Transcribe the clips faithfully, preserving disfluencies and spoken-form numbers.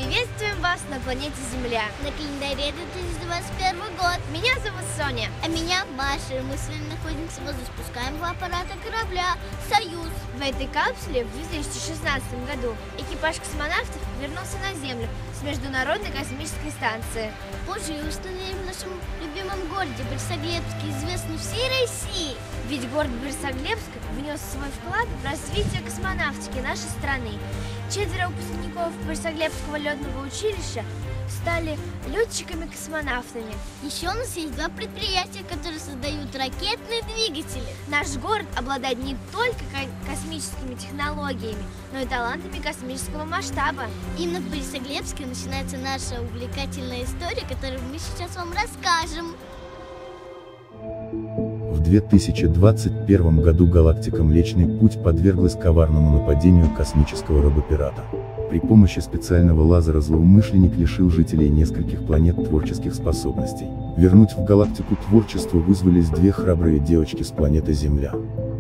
Приветствуем вас на планете Земля. На календаре две тысячи двадцать первый год. Меня зовут Соня. А меня Маша. Мы с вами находимся возле спускаемого аппарата корабля «Союз». В этой капсуле в две тысячи шестнадцатом году экипаж космонавтов вернулся на Землю с Международной космической станции. Позже ее установили в нашем любимом городе Борисоглебске, известный всей России. Ведь город Борисоглебск внес свой вклад в развитие космонавтики нашей страны. Четверо выпускников Борисоглебского летного училища стали летчиками-космонавтами. Еще у нас есть два предприятия, которые создают ракетные двигатели. Наш город обладает не только космическими технологиями, но и талантами космического масштаба. Именно в Борисоглебске начинается наша увлекательная история, которую мы сейчас вам расскажем. В две тысячи двадцать первом году галактика Млечный Путь подверглась коварному нападению космического робопирата. При помощи специального лазера злоумышленник лишил жителей нескольких планет творческих способностей. Вернуть в галактику творчество вызвались две храбрые девочки с планеты Земля.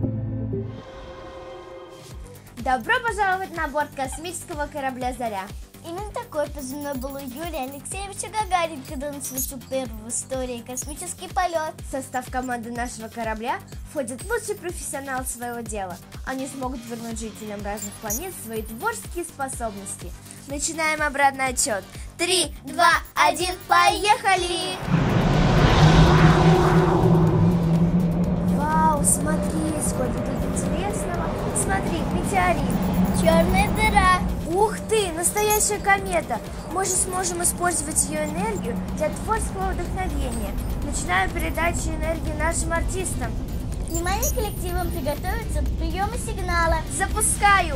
Добро пожаловать на борт космического корабля «Заря». Именно такой позывной был у Юрия Алексеевича Гагарина, когда он совершил первый в истории космический полет. В состав команды нашего корабля входят лучшие профессионалы своего дела. Они смогут вернуть жителям разных планет свои творческие способности. Начинаем обратный отсчет. Три, два, один, поехали! Вау, смотри, сколько тут интересного. Смотри, метеорит. Черная дыра. Ух ты, настоящая комета! Мы же сможем использовать ее энергию для творческого вдохновения. Начинаю передачу энергии нашим артистам. Внимание коллективам, приготовиться к приему сигнала. Запускаю!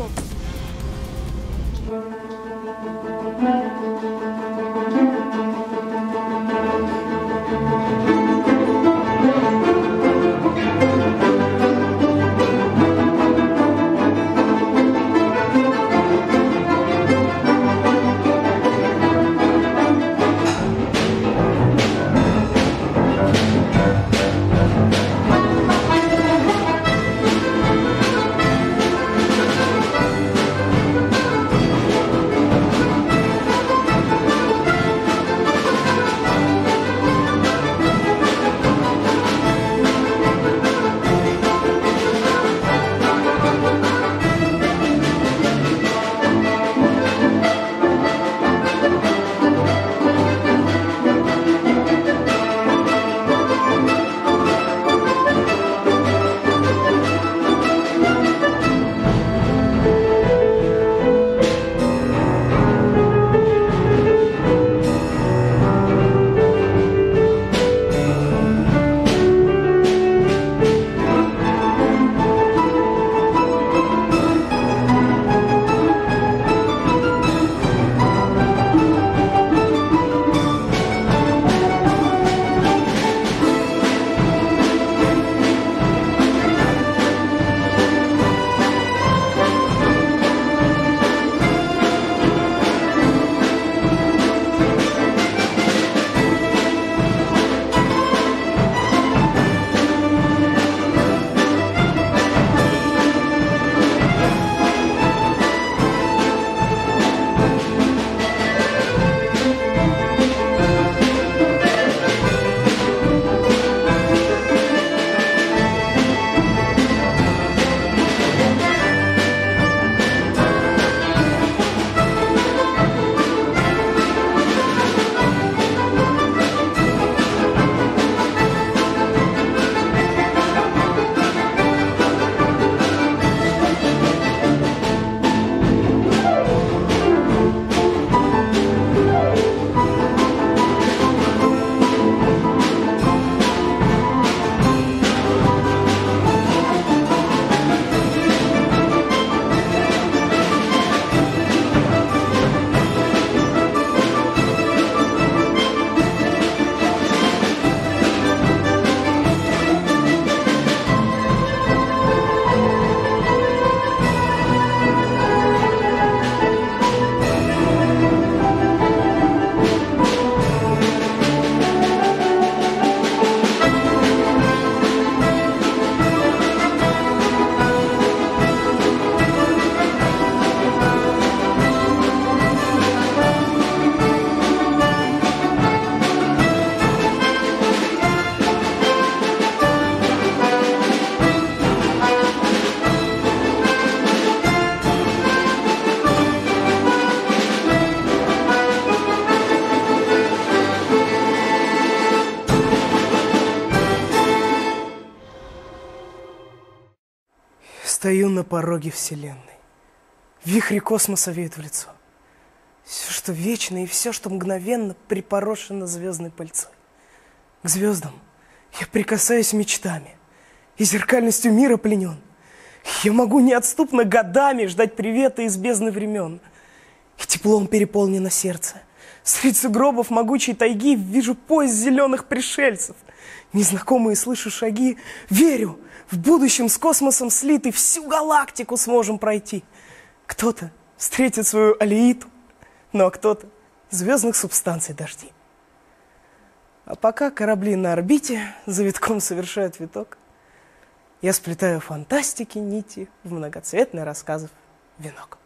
Стою на пороге вселенной. Вихри космоса веют в лицо. Все, что вечно, и все, что мгновенно, припорошено звездной пыльцой. К звездам я прикасаюсь мечтами, и зеркальностью мира пленен. Я могу неотступно годами ждать привета из бездны времен. И теплом переполнено сердце. Среди сугробов могучей тайги вижу поезд зеленых пришельцев. Незнакомые слышу шаги. Верю, в будущем с космосом слиты всю галактику сможем пройти. Кто-то встретит свою Алеиту, ну а кто-то звездных субстанций дожди. А пока корабли на орбите за витком совершают виток, я сплетаю фантастики нити в многоцветный рассказов венок.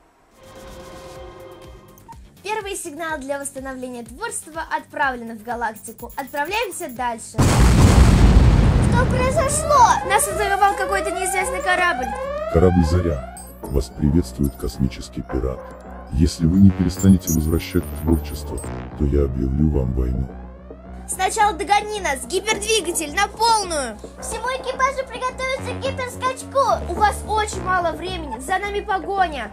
Первый сигнал для восстановления творчества отправлен в галактику. Отправляемся дальше. Что произошло? Нас атаковал какой-то неизвестный корабль. Корабль «Заря». Вас приветствует космический пират. Если вы не перестанете возвращать творчество, то я объявлю вам войну. Сначала догони нас, гипердвигатель на полную. Всему экипажу приготовиться к гиперскачку. У вас очень мало времени, за нами погоня.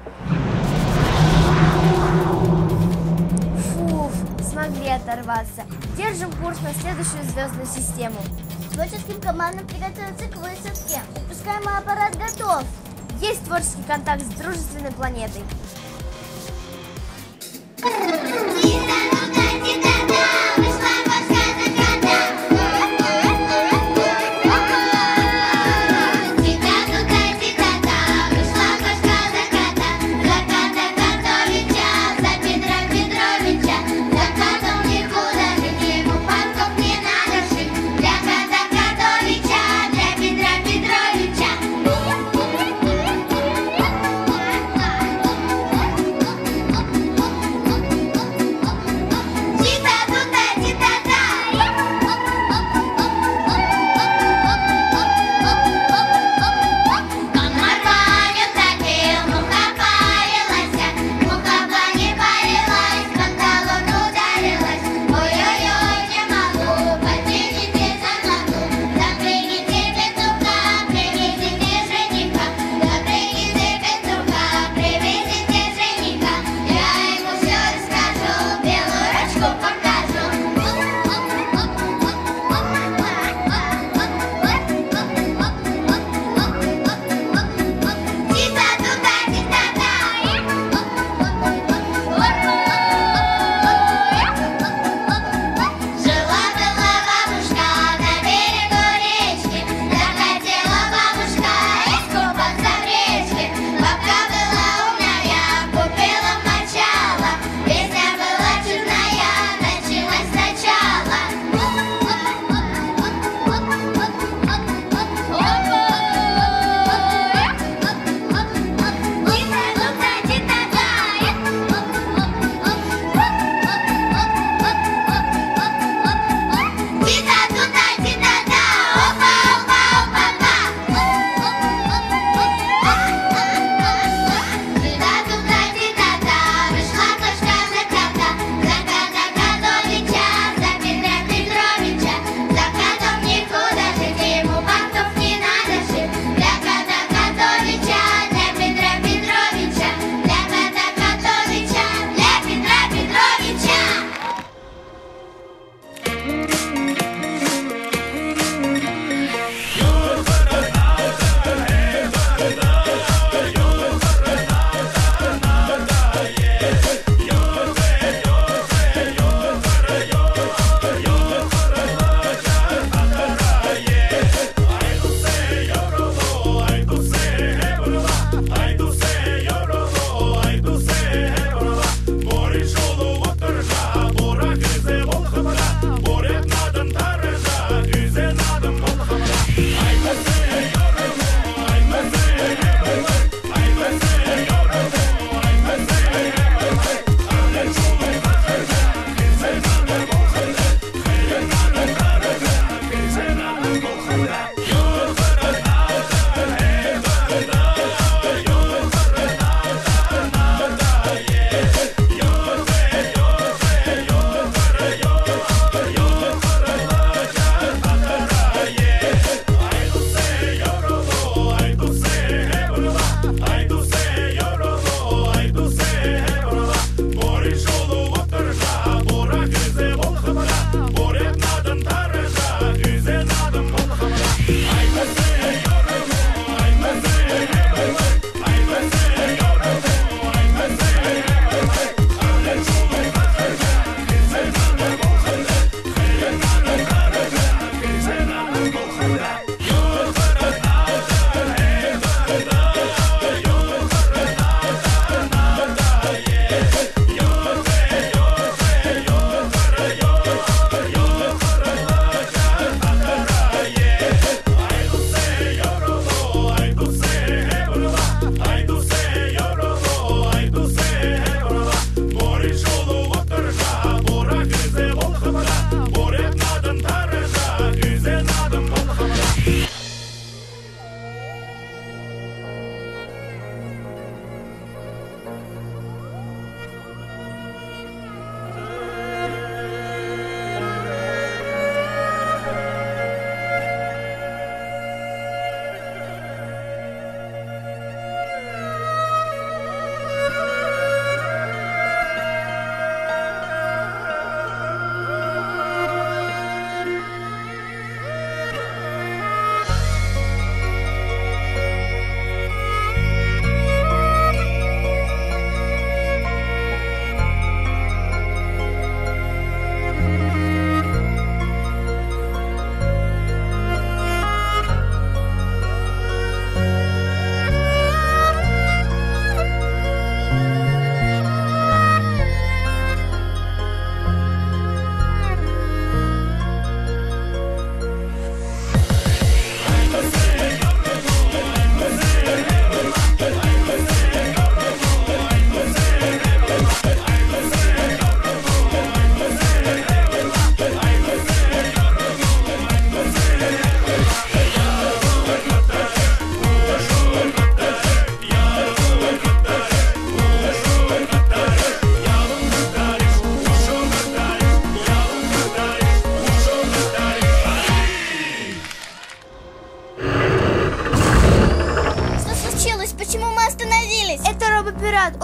Фуф, смогли оторваться. Держим курс на следующую звездную систему. Творческим командам приготовиться к высадке. Выпускаемый аппарат готов. Есть творческий контакт с дружественной планетой.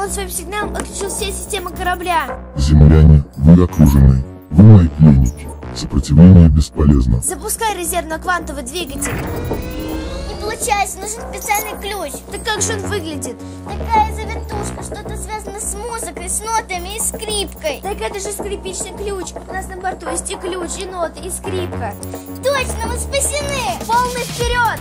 Он своим сигналом отключил все системы корабля. Земляне, вы окружены. Вы мои пленники. Сопротивление бесполезно. Запускай резервно-квантовый двигатель. Не получается, нужен специальный ключ. Так как же он выглядит? Такая завертушка, что-то связано с музыкой, с нотами и скрипкой. Так это же скрипичный ключ. У нас на борту есть и ключ, и ноты, и скрипка. Точно, мы спасены! Полный вперед!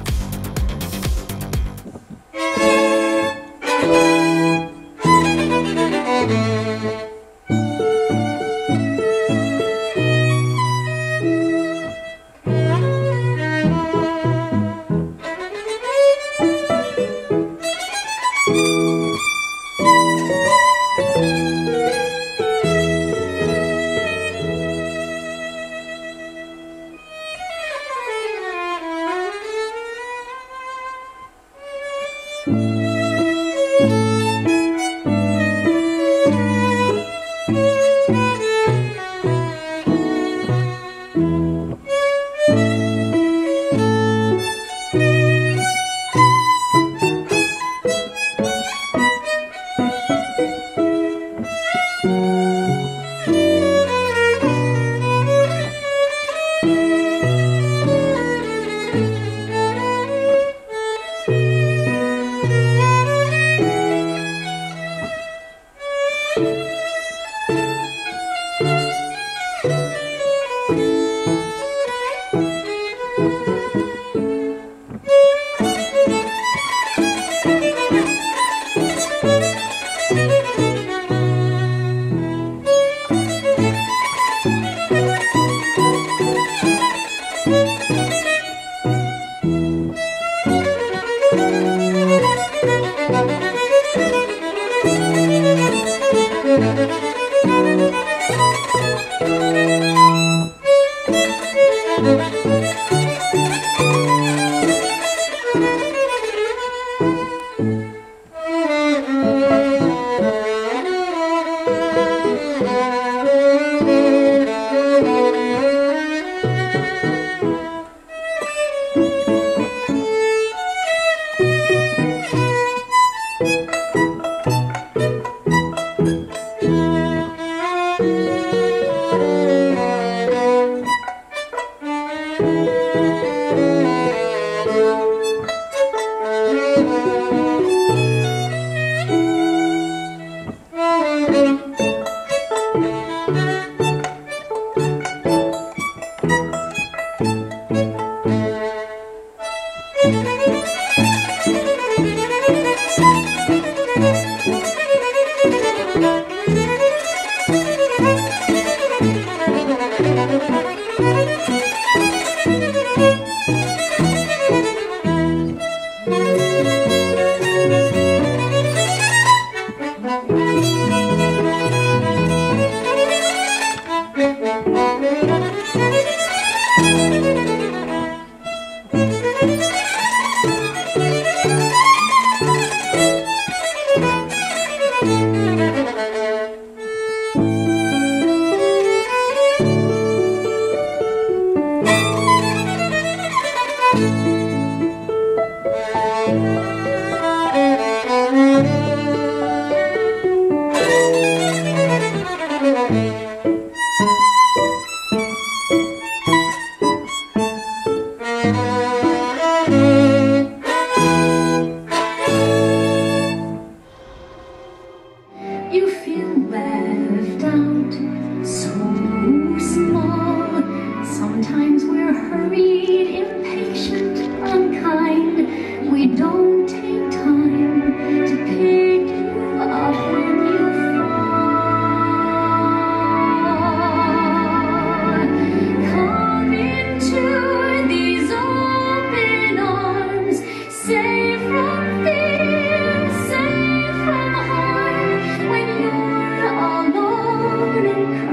When you're alone and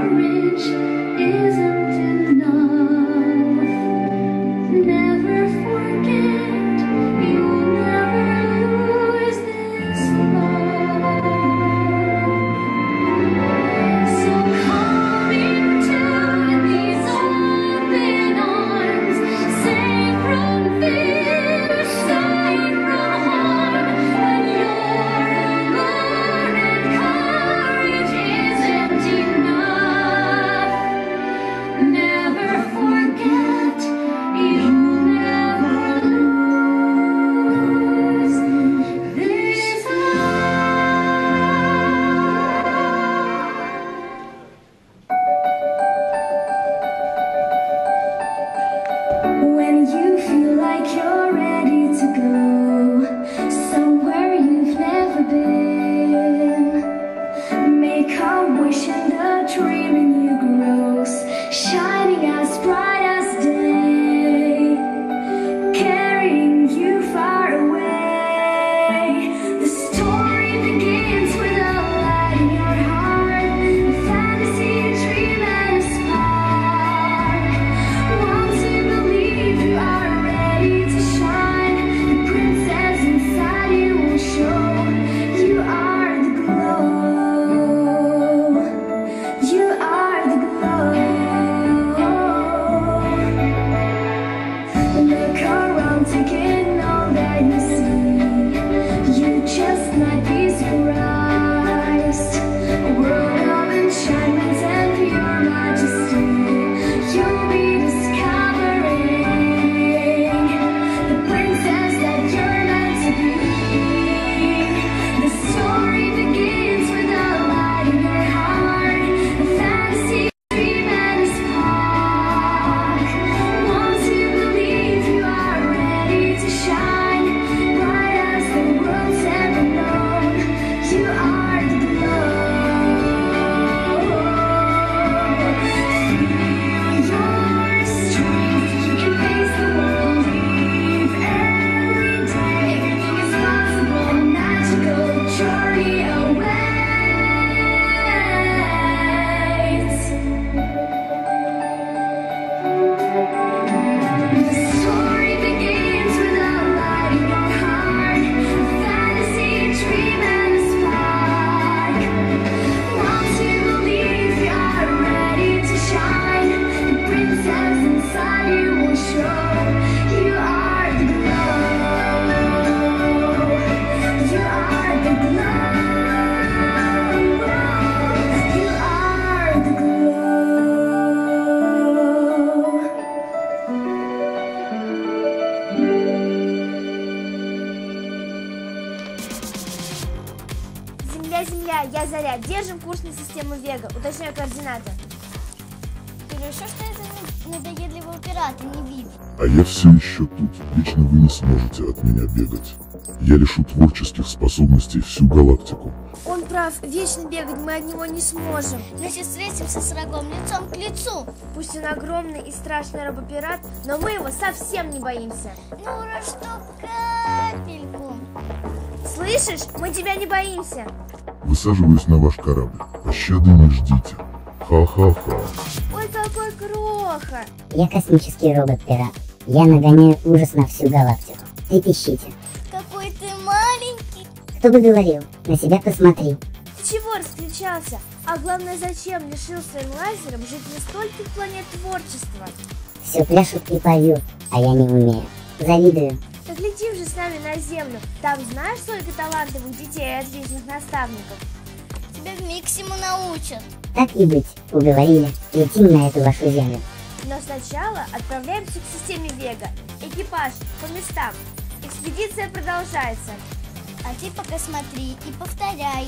Заря, я Заря. Держим курс на систему Вега. Уточняю координаты. Хорошо, что это надоедливого пирата не видит. А я все еще тут. Лично вы не сможете от меня бегать. Я лишу творческих способностей всю галактику. Он прав, вечно бегать мы от него не сможем. Значит, встретимся с врагом лицом к лицу. Пусть он огромный и страшный робопират, но мы его совсем не боимся. Ну, раз что капельку. Слышишь? Мы тебя не боимся. Высаживаюсь на ваш корабль. Пощады не ждите. Ха-ха-ха. Ой, какой кроха. Я космический робот-пират. Я нагоняю ужас на всю галактику. Трепещите. Какой ты маленький. Кто бы говорил, на себя посмотри. Ты чего раскричался? А главное, зачем лишил своим лазером жителей стольких планет творчества? Все пляшут и поют, а я не умею. Завидую. Так летим же с нами на Землю. Там знаешь сколько талантливых детей и отличных наставников? Тебя вмиг всему научат. Так и быть, уговорили. Летим на эту вашу землю. Но сначала отправляемся к системе Вега. Экипаж, по местам. Экспедиция продолжается. А ты пока смотри и повторяй.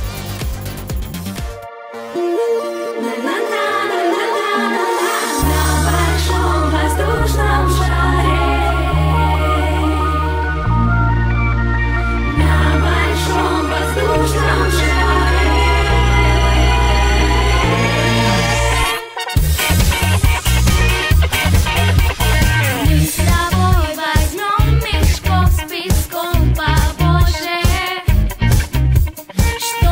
На большом воздушном шаре, на большом воздушном шаре. Мы с тобой возьмем мешков с песком побольше, что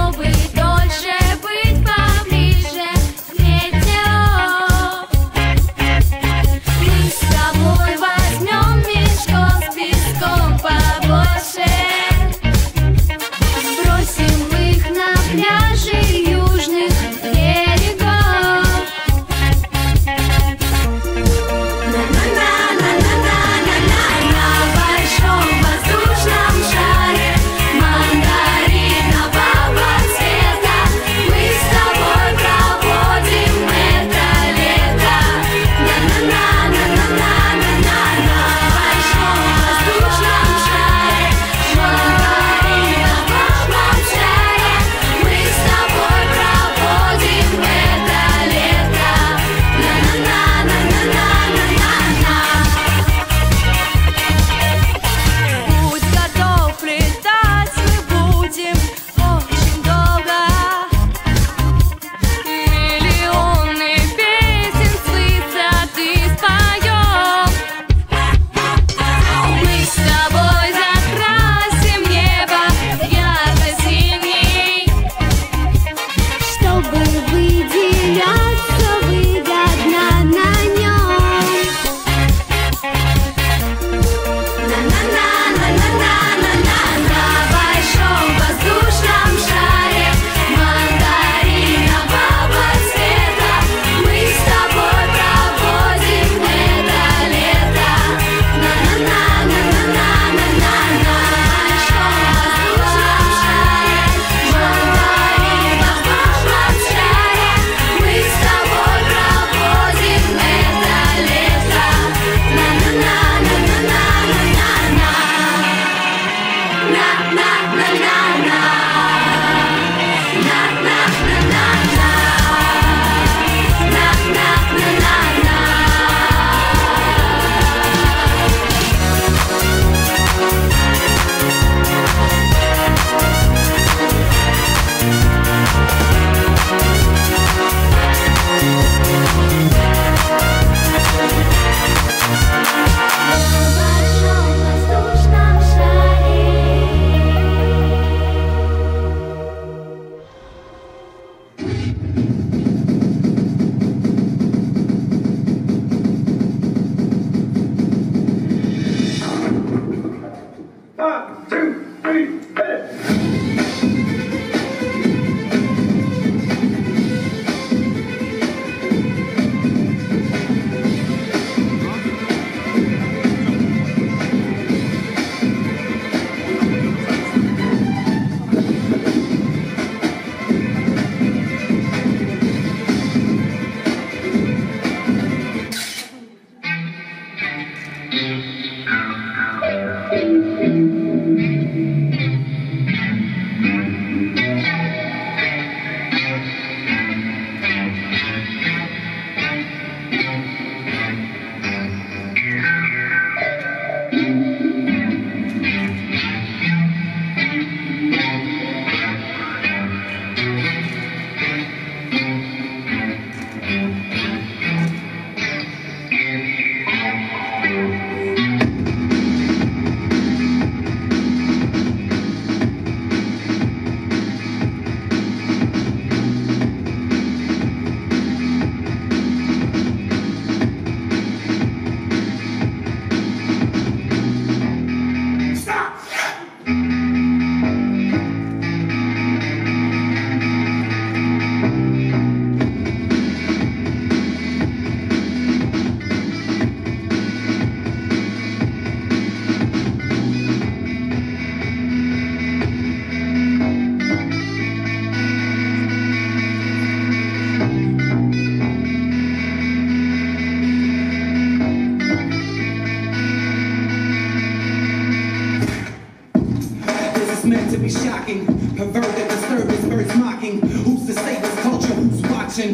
to save this culture? Who's watching?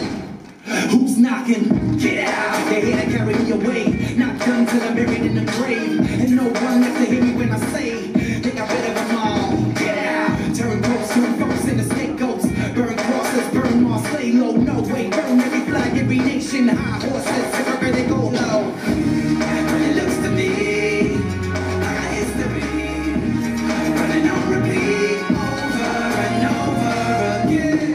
Who's knocking? Get out! They're here to carry me away. Not done till I'm buried in the grave. And no one left to hear me when I say, think I better them all. Get out! Turn ghosts, turn folks into scapegoats. Burn crosses, burn more, slay low. No way, burn every flag, every nation. High horses, everywhere they go low. But it looks to me like a history running on repeat over and over again.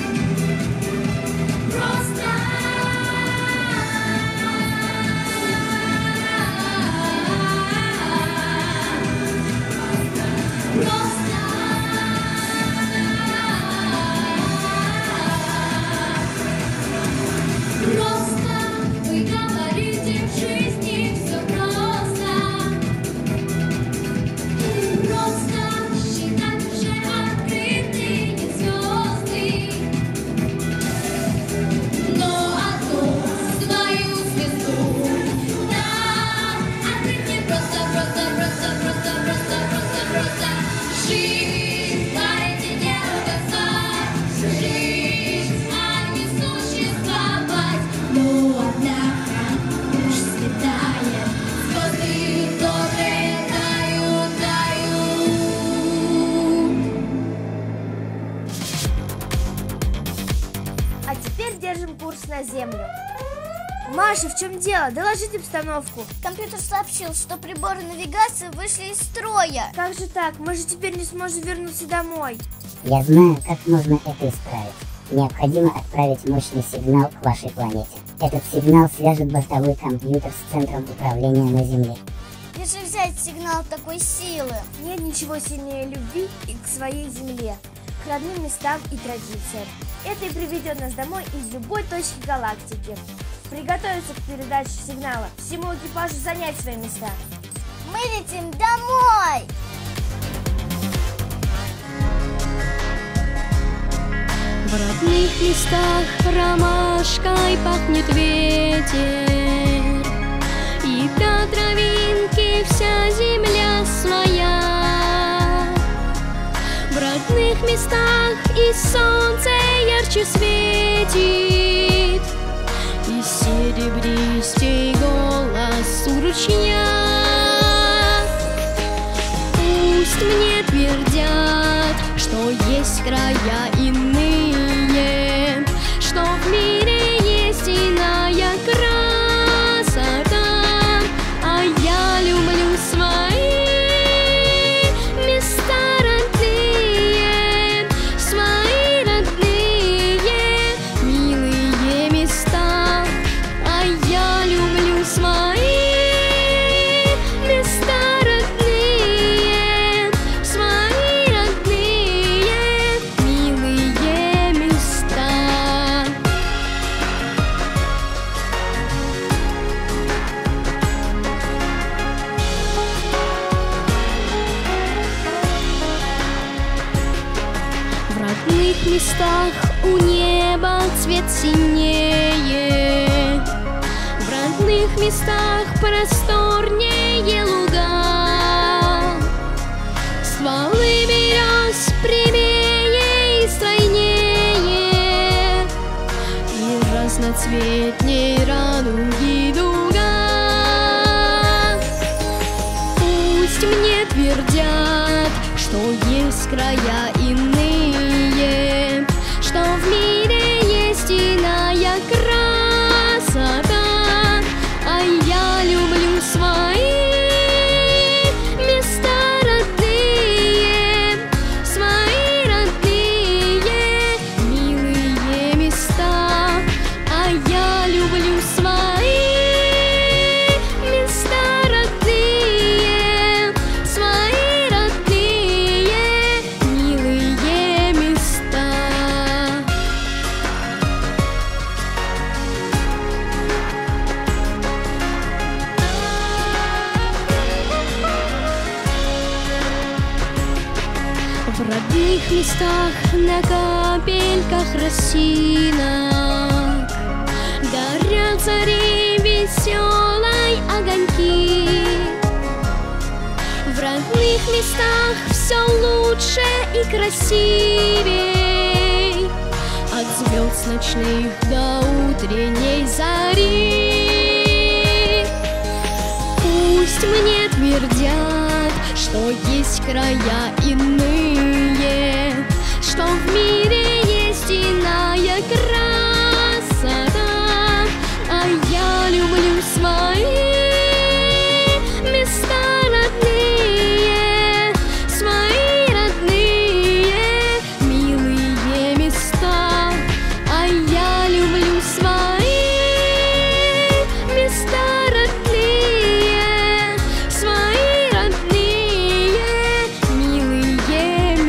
Просто держим курс на землю. Маша, в чем дело? Доложите обстановку. Компьютер сообщил, что приборы навигации вышли из строя. Как же так? Мы же теперь не сможем вернуться домой. Я знаю, как можно это исправить. Необходимо отправить мощный сигнал к вашей планете. Этот сигнал свяжет бортовой компьютер с центром управления на Земле. Где же взять сигнал такой силы? Нет ничего сильнее любви и к своей земле, к родным местам и традициям. Это и приведет нас домой из любой точки галактики. Приготовиться к передаче сигнала. Всему экипажу занять свои места. Мы летим домой! В родных местах ромашкой пахнет ветер, и до травинки вся земля своя. В родных местах и солнце ярче светит, и серебристей голос у ручья. Пусть мне твердят, что есть края иные, что в мире есть иная красота, а я люблю свои места родные, свои родные, милые места, а я люблю свои места родные, свои родные, милые места. В родных местах у неба цвет синее, в родных местах просторнее луга, стволы берез прямее и стройнее, и разноцветней радуги дуга. Пусть мне твердят, что есть края иные, что в мире есть иная красота, а я люблю свои места родные, свои родные, милые места, а я люблю свои места родные, свои родные, милые места. В родных местах на капельках росинок горят зари веселой огоньки. В родных местах все лучше и красивей, от звезд ночных до утренней зари. Пусть мне твердят, что есть края иные, что в мире есть иная красота, а я люблю свои места родные, свои родные, милые места, а я люблю свои места родные, свои родные, милые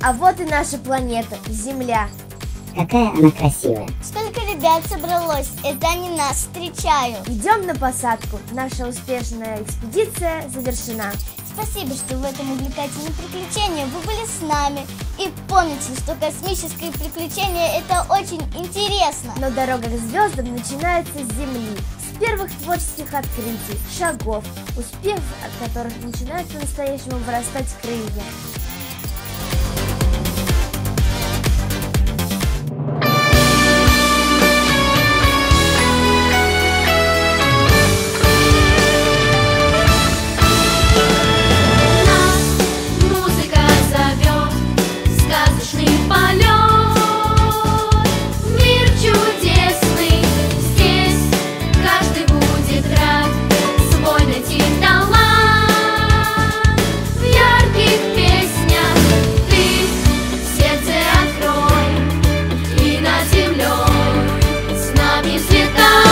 А вот и наша планета, Земля. Какая она красивая. Сколько ребят собралось, это они нас встречают. Идем на посадку. Наша успешная экспедиция завершена. Спасибо, что в этом увлекательном приключении вы были с нами. И помните, что космическое приключение – это очень интересно. Но дорога к звездам начинается с Земли. С первых творческих открытий, шагов, успехов, от которых начинают по-настоящему вырастать крылья. С нами света.